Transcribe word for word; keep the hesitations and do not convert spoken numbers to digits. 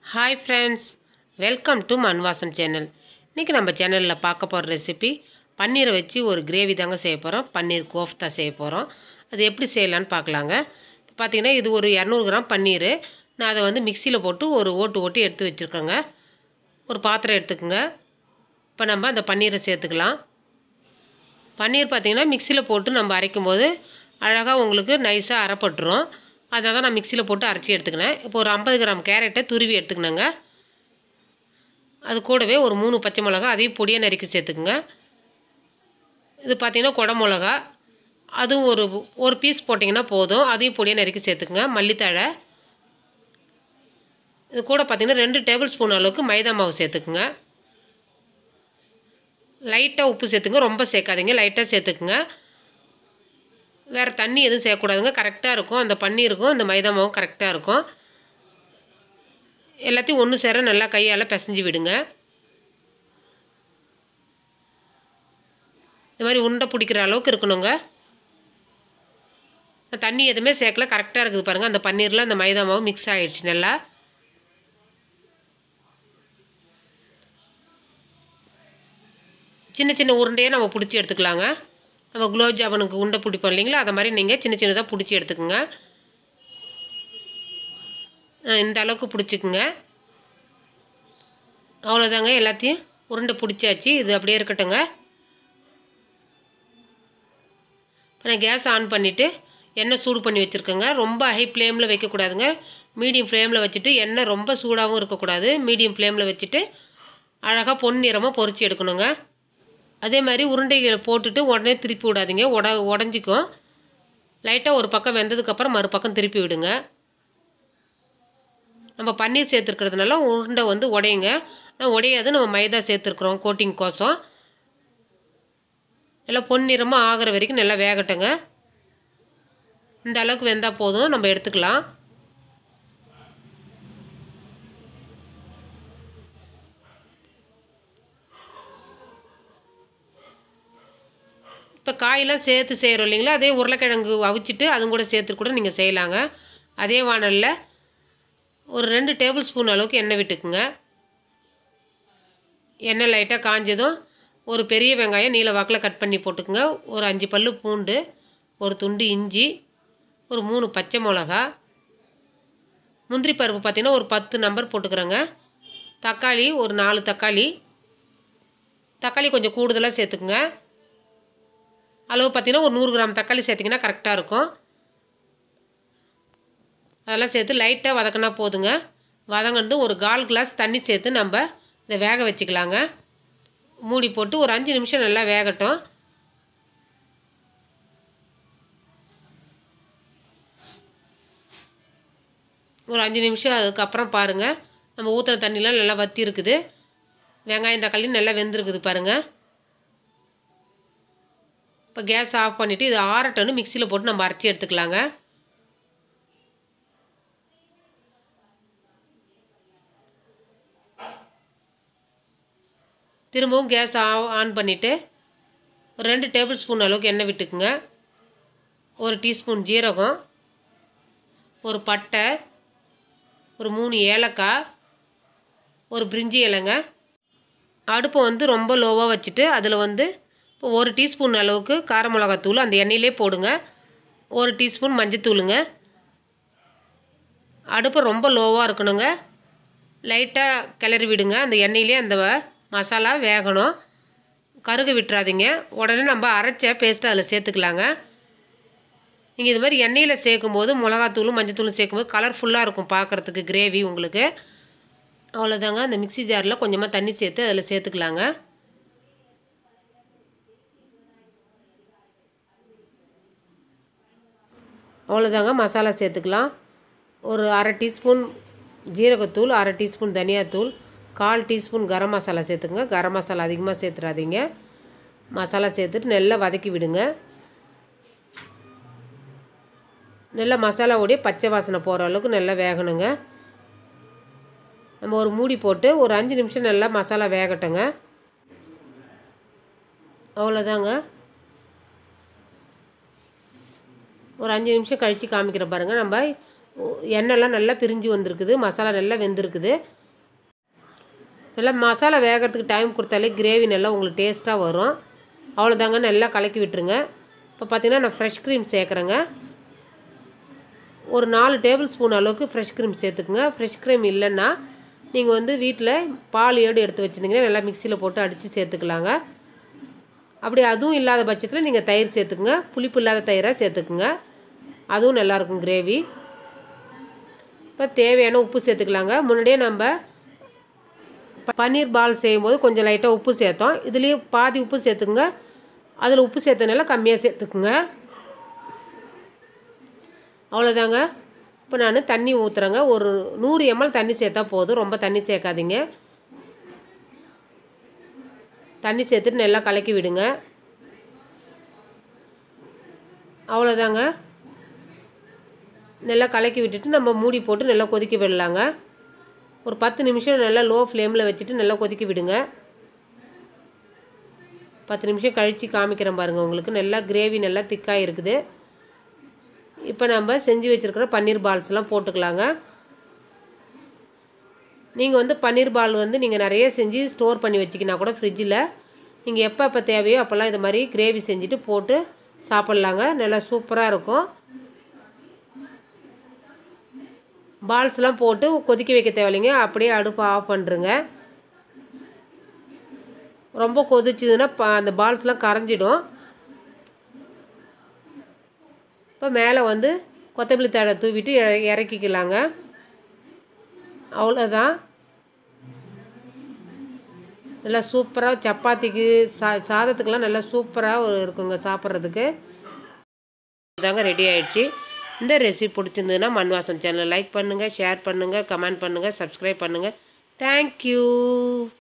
Hi friends, welcome to Manvasam channel. இன்றைக்கி நம்ம சேனலில் பார்க்க போகிற ரெசிபி பன்னீரை வச்சு ஒரு கிரேவி தாங்க செய்ய போகிறோம். பன்னீர் கோஃப்தா செய்ய போகிறோம். அது எப்படி செய்யலான்னு பார்க்கலாங்க. பார்த்திங்கன்னா இது ஒரு இரநூறு கிராம் பன்னீர். நான் அதை வந்து மிக்சியில் போட்டு ஒரு ஓட்டு ஓட்டி எடுத்து வச்சுருக்கேங்க. ஒரு பாத்திரம் எடுத்துக்கோங்க. இப்போ நம்ம அந்த பன்னீரை சேர்த்துக்கலாம். பன்னீர் பார்த்திங்கன்னா மிக்சியில் போட்டு நம்ம அரைக்கும் போது அழகாக உங்களுக்கு நைஸாக அரைப்பட்டுரும். அதனால தான் நான் மிக்சியில் போட்டு அரைச்சி எடுத்துக்கினேன். இப்போ ஒரு ஐம்பது கிராம் கேரட்டை துருவி எடுத்துக்கினேங்க. அது கூடவே ஒரு மூணு பச்சை மிளகா அதையும் பொடியாக நறுக்கி சேர்த்துக்குங்க. இது பார்த்திங்கன்னா குடை மிளகா, அதுவும் ஒரு ஒரு பீஸ் போட்டிங்கன்னா போதும். அதையும் பொடியாக நறுக்கி சேர்த்துக்குங்க. மல்லித்தழை, இது கூட பார்த்திங்கன்னா ரெண்டு டேபிள் ஸ்பூன் அளவுக்கு மைதா மாவு சேர்த்துக்குங்க. லைட்டாக உப்பு சேர்த்துங்க, ரொம்ப சேர்க்காதீங்க, லைட்டாக சேர்த்துக்குங்க. வேறு தண்ணி எதுவும் சேர்க்கக்கூடாதுங்க. கரெக்டாக இருக்கும். அந்த பன்னீருக்கும் அந்த மைதா மாவும் கரெக்டாக இருக்கும். எல்லாத்தையும் ஒன்று சேர நல்லா கையால் பிசைஞ்சு விடுங்க. இந்த மாதிரி உருண்டை பிடிக்கிற அளவுக்கு இருக்கணுங்க. தண்ணி எதுவுமே சேர்க்கல, கரெக்டாக இருக்குது பாருங்கள். அந்த பன்னீரில் அந்த மைதா மாவு மிக்ஸ் ஆகிடுச்சு நல்லா. சின்ன சின்ன உருண்டையே நம்ம பிடிச்சி எடுத்துக்கலாங்க. நம்ம குலோப் ஜாமுனுக்கு உருண்டை பிடிப்போம் இல்லைங்களா, அதை மாதிரி நீங்கள் சின்ன சின்னதாக பிடிச்சி எடுத்துக்கோங்க. இந்த அளவுக்கு பிடிச்சிக்குங்க. அவ்வளோதாங்க, எல்லாத்தையும் உருண்டை பிடிச்சாச்சு. இது அப்படியே இருக்கட்டுங்க. இப்போ நான் கேஸ் ஆன் பண்ணிவிட்டு எண்ணெய் சூடு பண்ணி வச்சுருக்கேங்க. ரொம்ப ஹை ஃப்ளேமில் வைக்கக்கூடாதுங்க. மீடியம் ஃப்ளேமில் வச்சுட்டு, எண்ணெய் ரொம்ப சூடாகவும் இருக்கக்கூடாது. மீடியம் ஃப்ளேமில் வச்சுட்டு அழகாக பொன்னிறமாக பொரிச்சு எடுக்கணுங்க. அதே மாதிரி உருண்டைகளை போட்டுட்டு உடனே திருப்பி விடாதீங்க, உட உடஞ்சிக்கும். லைட்டாக ஒரு பக்கம் வெந்ததுக்கப்புறம் மறுபக்கம் திருப்பி விடுங்க. நம்ம பன்னீர் சேர்த்துருக்கிறதுனால உருண்டை வந்து உடையுங்க. ஆனால் உடையாது, நம்ம மைதா சேர்த்துருக்குறோம் கோட்டிங் கோசம். எல்லாம் பொன்னிறமாக ஆகிற வரைக்கும் நல்லா வேகட்டுங்க. இந்த அளவுக்கு வெந்தால் போதும், நம்ம எடுத்துக்கலாம். இப்போ காயெல்லாம் சேர்த்து செய்கிறோம் இல்லைங்களா, அதே உருளைக்கிழங்கு அவிச்சிட்டு அதுவும் கூட சேர்த்து கூட நீங்கள் செய்யலாங்க. அதே வானலில் ஒரு ரெண்டு டேபிள் ஸ்பூன் அளவுக்கு எண்ணெய் விட்டுக்குங்க. எண்ணெய் லைட்டாக காஞ்சதும் ஒரு பெரிய வெங்காயம் நீல வாக்கில் கட் பண்ணி போட்டுக்குங்க. ஒரு அஞ்சு பல்லு பூண்டு, ஒரு துண்டு இஞ்சி, ஒரு மூணு பச்சை மிளகா, முந்திரி பருப்பு பார்த்திங்கன்னா ஒரு பத்து நம்பர் போட்டுக்கிறேங்க. தக்காளி ஒரு நாலு தக்காளி, தக்காளி கொஞ்சம் கூடுதலாக சேர்த்துக்குங்க. அளவு பார்த்திங்கன்னா ஒரு நூறு கிராம் தக்காளி சேர்த்திங்கன்னா கரெக்டாக இருக்கும். அதெல்லாம் சேர்த்து லைட்டாக வதக்கினா போதுங்க. வதங்கிட்டு ஒரு கால் கிளாஸ் தண்ணி சேர்த்து நம்ம இதை வேக வச்சுக்கலாங்க. மூடி போட்டு ஒரு அஞ்சு நிமிஷம் நல்லா வேகட்டும். ஒரு அஞ்சு நிமிஷம் அதுக்கப்புறம் பாருங்கள், நம்ம ஊற்றுற தண்ணிலாம் நல்லா வற்றி இருக்குது. வெங்காயம் தக்காளி நல்லா வெந்திருக்குது பாருங்கள். இப்போ கேஸ் ஆஃப் பண்ணிவிட்டு இது ஆறட்டன்னு மிக்சியில் போட்டு நம்ம அரைச்சி எடுத்துக்கலாங்க. திரும்பவும் கேஸ் ஆன் பண்ணிவிட்டு ஒரு ரெண்டு டேபிள் ஸ்பூன் அளவுக்கு எண்ணெய் விட்டுக்குங்க. ஒரு டீஸ்பூன் ஜீரகம், ஒரு பட்டை, ஒரு மூணு ஏலக்காய், ஒரு பிரிஞ்சி இலைங்க. அடுப்பை வந்து ரொம்ப லோவாக வச்சுட்டு அதில் வந்து இப்போ ஒரு டீஸ்பூன் அளவுக்கு கார மிளகாத்தூள் அந்த எண்ணெயிலே போடுங்க. ஒரு டீஸ்பூன் மஞ்சத்தூளுங்க. அடுப்பை ரொம்ப லோவாக இருக்கணுங்க. லைட்டாக கிளறி விடுங்க. அந்த எண்ணெயிலே அந்த மசாலா வேகணும், கருக விட்டுறாதீங்க. உடனே நம்ம அரைச்ச பேஸ்ட்டு அதில் சேர்த்துக்கலாங்க. நீங்கள் இது மாதிரி எண்ணெயில் சேர்க்கும்போது மிளகாத்தூளும் மஞ்சத்தூளும் சேர்க்கும்போது கலர்ஃபுல்லாக இருக்கும் பார்க்குறதுக்கு கிரேவி உங்களுக்கு. அவ்வளோதாங்க. அந்த மிக்ஸி ஜாரில் கொஞ்சமாக தண்ணி சேர்த்து அதில் சேர்த்துக்கலாங்க. அவ்வளோதாங்க, மசாலா சேர்த்துக்கலாம். ஒரு அரை டீஸ்பூன் ஜீரகத்தூள், அரை டீஸ்பூன் தனியாத்தூள், கால் டீஸ்பூன் கரம் மசாலா சேர்த்துக்குங்க. கரம் மசாலா அதிகமாக சேர்த்துறாதீங்க. மசாலா சேர்த்துட்டு நல்லா வதக்கி விடுங்க. நல்லா மசாலாவோடைய பச்சை வாசனை போகிற அளவுக்கு நல்லா வேகணுங்க. நம்ம ஒரு மூடி போட்டு ஒரு அஞ்சு நிமிஷம் நல்லா மசாலா வேகட்டுங்க. அவ்வளோதாங்க. ஒரு அஞ்சு நிமிஷம் கழித்து காமிக்கிற பாருங்கள். நம்ம எண்ணெய்லாம் நல்லா பிரிஞ்சு வந்திருக்குது, மசாலா நல்லா வெந்திருக்குது. நல்லா மசாலா வேகிறதுக்கு டைம் கொடுத்தாலே கிரேவி நல்லா உங்களுக்கு டேஸ்ட்டாக வரும். அவ்வளோதாங்க, நல்லா கலக்கி விட்டுருங்க. இப்போ பார்த்திங்கன்னா நான் ஃப்ரெஷ் க்ரீம் சேர்க்குறேங்க. ஒரு நாலு டேபிள் ஸ்பூன் அளவுக்கு ஃப்ரெஷ் க்ரீம் சேர்த்துக்குங்க. ஃப்ரெஷ் க்ரீம் இல்லைன்னா நீங்கள் வந்து வீட்டில் பால் ஏடு எடுத்து வச்சுருந்தீங்கன்னா நல்லா மிக்சியில் போட்டு அடித்து சேர்த்துக்கலாங்க. அப்படி அதுவும் இல்லாத பட்சத்தில் நீங்கள் தயிர் சேர்த்துக்குங்க. புளிப்பு இல்லாத தயிராக சேர்த்துக்குங்க, அதுவும் நல்லாயிருக்கும் கிரேவி. இப்போ தேவையான உப்பு சேர்த்துக்கலாங்க. முன்னாடியே நம்ம பன்னீர் பால் செய்யும்போது கொஞ்சம் லைட்டாக உப்பு சேர்த்தோம். இதுலேயும் பாதி உப்பு சேர்த்துக்குங்க. அதில் உப்பு சேர்த்தனால கம்மியாக சேர்த்துக்குங்க. அவ்வளோதாங்க. இப்போ நான் தண்ணி ஊற்றுறேங்க. ஒரு நூறு எம்எல் தண்ணி சேர்த்தா போதும், ரொம்ப தண்ணி சேர்க்காதீங்க. தண்ணி சேர்த்துட்டு நல்லா கலக்கி விடுங்க. அவ்வளோதாங்க, நல்லா கலக்கி விட்டுட்டு நம்ம மூடி போட்டு நல்லா கொதிக்க விடலாங்க. ஒரு பத்து நிமிஷம் நல்லா லோ ஃப்ளேமில் வச்சுட்டு நல்லா கொதிக்க விடுங்க. பத்து நிமிஷம் கழித்து காமிக்கிறேன் பாருங்கள். உங்களுக்கு நல்லா கிரேவி நல்லா திக்காக இருக்குது. இப்போ நம்ம செஞ்சு வச்சுருக்கிற பன்னீர் பால்ஸ்லாம் போட்டுக்கலாங்க. நீங்கள் வந்து பன்னீர் பால் வந்து நீங்கள் நிறைய செஞ்சு ஸ்டோர் பண்ணி வச்சிக்கினா கூட ஃப்ரிட்ஜில் நீங்கள் எப்போ எப்போ தேவையோ அப்போல்லாம் இது மாதிரி கிரேவி செஞ்சுட்டு போட்டு சாப்பிட்லாங்க. நல்லா சூப்பராக இருக்கும். பால்ஸ்லாம் போட்டு கொதிக்க வைக்க தேவையில்லைங்க, அப்படியே அடுப்பு ஆஃப் பண்ணுறங்க. ரொம்ப கொதிச்சுதுன்னா அந்த பால்ஸ்லாம் கரைஞ்சிடும். இப்போ மேலே வந்து கொத்தமல்லி தழை தூவிட்டு இறக்கிக்கலாங்க. அவ்வளோதான். நல்லா சூப்பராக சப்பாத்திக்கு சா சாதத்துக்கெலாம் நல்லா சூப்பராக இருக்குங்க சாப்பிட்றதுக்கு. தாங்க ரெடி ஆகிடுச்சு. இந்த ரெசிபி பிடிச்சிருந்ததுன்னா மண் வாசம் சேனலை லைக் பண்ணுங்கள், ஷேர் பண்ணுங்கள், கமெண்ட் பண்ணுங்கள், சப்ஸ்கிரைப் பண்ணுங்கள். தேங்க்யூ.